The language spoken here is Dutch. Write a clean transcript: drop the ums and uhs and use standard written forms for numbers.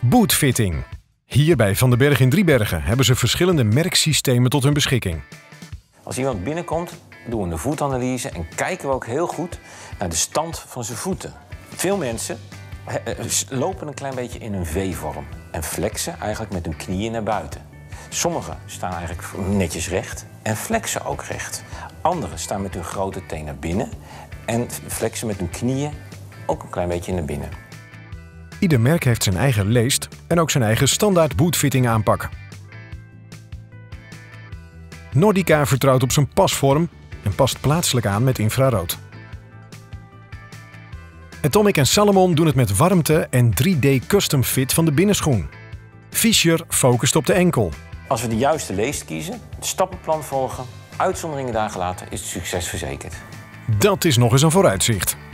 Bootfitting. Hier bij Van den Berg in Driebergen hebben ze verschillende merksystemen tot hun beschikking. Als iemand binnenkomt, doen we een voetanalyse en kijken we ook heel goed naar de stand van zijn voeten. Veel mensen lopen een klein beetje in een V-vorm en flexen eigenlijk met hun knieën naar buiten. Sommigen staan eigenlijk netjes recht en flexen ook recht. Anderen staan met hun grote teen naar binnen en flexen met hun knieën ook een klein beetje naar binnen. Ieder merk heeft zijn eigen leest en ook zijn eigen standaard bootfitting aanpak. Nordica vertrouwt op zijn pasvorm en past plaatselijk aan met infrarood. Atomic en Salomon doen het met warmte en 3D custom fit van de binnenschoen. Fischer focust op de enkel. Als we de juiste leest kiezen, het stappenplan volgen, uitzonderingen daar gelaten, is het succes verzekerd. Dat is nog eens een vooruitzicht.